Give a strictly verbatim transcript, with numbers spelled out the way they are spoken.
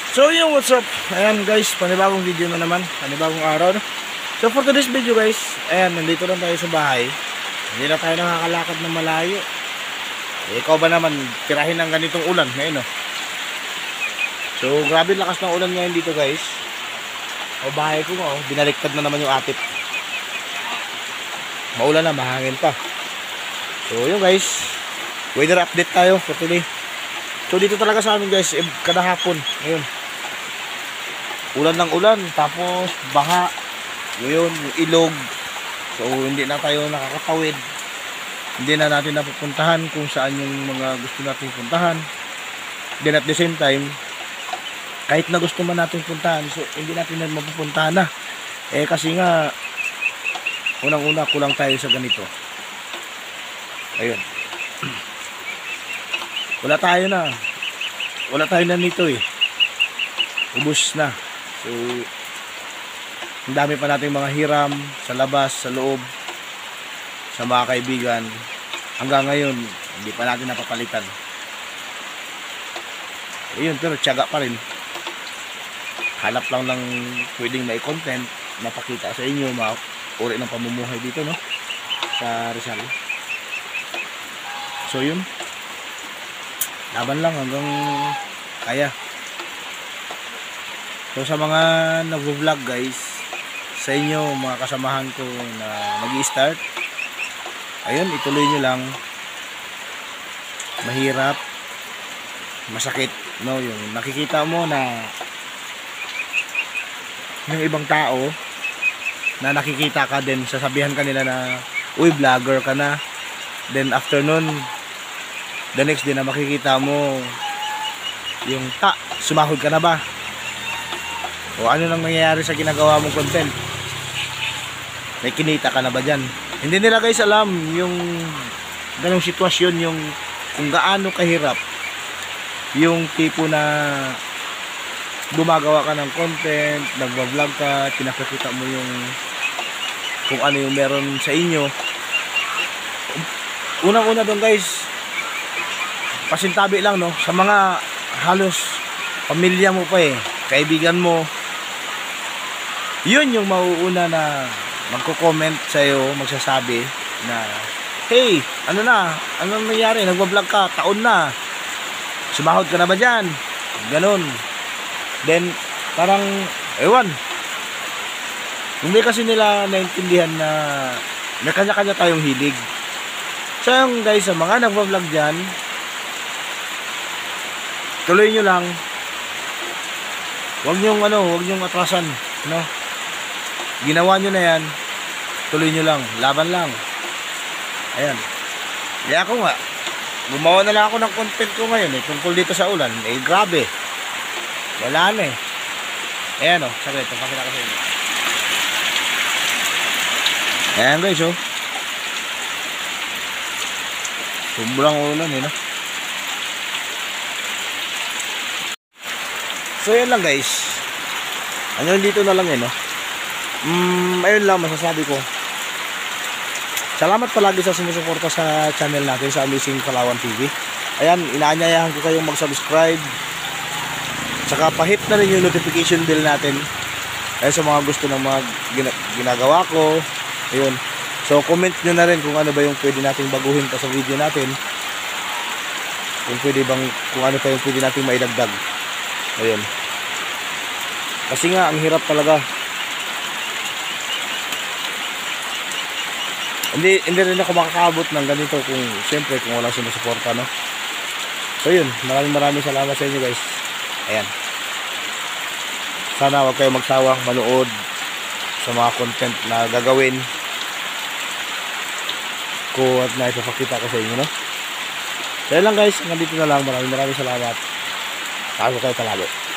So yung what's up? Ayan guys, panibagong video na naman, panibagong araw no? So for today's video guys, ayan, nandito lang tayo sa bahay. Hindi na tayo nakakalakad ng malayo. Eh, ikaw ba naman, tirahin ng ganitong ulan ngayon no? So grabe lakas ng ulan ngayon dito guys. O bahay ko oh, binaliktad na naman yung atip. Maulan na, mahangin pa. So yun guys, weather update tayo for today. So dito talaga sa amin guys, eh, kada hapon, ngayon ulan ng ulan, tapos baha, ngayon ilog. So hindi na tayo nakakatawid, hindi na natin napupuntahan kung saan yung mga gusto natin puntahan. Then at the same time, kahit na gusto man natin puntahan, so hindi natin na mapupuntahan na. Eh kasi nga, unang-una kulang tayo sa ganito. Ayun. Wala tayo na. Wala tayo na nito eh. Ubus na. So, ang dami pa nating mga hiram sa labas, sa loob, sa mga kaibigan. Hanggang ngayon, hindi pa natin napapalitan. Ayun, pero tiyaga pa rin. Hanap lang ng pwedeng may content, mapakita sa inyo, mga uri ng pamumuhay dito, no? Sa Rizal. So, yun. Laban lang hanggang kaya. So sa mga nagvo-vlog guys, sa inyo mga kasamahan ko na nag-i-start, ayun, ituloy nyo lang. Mahirap, masakit, no? Yung nakikita mo na yung ibang tao na nakikita ka din, sasabihan ka nila na uy, vlogger ka na. Then after nun, the next day na makikita mo yung ta, sumahod ka na ba? O ano nang nangyayari sa ginagawa mong content? May kinita ka na ba dyan? Hindi nila guys alam yung ganong sitwasyon, yung kung gaano kahirap yung tipo na gumagawa ka ng content, nagbablog ka, pinakikita mo yung kung ano yung meron sa inyo. Unang-una doon guys, pasintabi lang no, sa mga halos pamilya mo pa eh, kaibigan mo, yun yung mauuna na magko-comment sa'yo, magsasabi na hey, ano na, anong nangyari, nagbablog ka, taon na, sumahod ka na ba dyan, ganun. Then parang ewan, hindi kasi nila naintindihan na may kanya-kanya tayong hilig. So yung guys, sa mga nagbablog dyan, tuloy nyo lang. Huwag nyong ano, huwag nyong atrasan, no? Ginawa nyo na yan, tuloy nyo lang, laban lang. Ayan. Kaya ako nga, gumawa na lang ako ng content ko ngayon eh, tungkol dito sa ulan. Eh grabe, wala na eh. Ayan o, saglit, pakita ko sa inyo. Ayan guys o, sobrang ulan eh, no? So yun lang guys, ano dito na lang eh, no? Mm, ayun lang masasabi ko. Salamat palagi sa sumusuporta sa channel natin, sa Amazing Palawan T V. Ayan, inaanyayahan ko kayong mag-subscribe, tsaka pa-hit na rin yung notification bell natin. Ayun, sa mga gusto ng mga gina ginagawa ko. Ayun, so comment nyo na rin kung ano ba yung pwede nating baguhin pa sa video natin, kung pwede bang, kung ano pa yung pwede nating maidagdag. Ayun, kasi nga ang hirap talaga. Hindi, hindi rin ako makakaabot ng ganito kung siyempre kung walang sumusuporta, no? So yun, maraming maraming salamat sa inyo guys. Ayan, sana wag kayo magsawang manood sa mga content na gagawin ko at na ipapakita ko sa inyo, no? So yun lang guys, hanggang dito na lang. Maraming maraming salamat. Tago kayo palagi.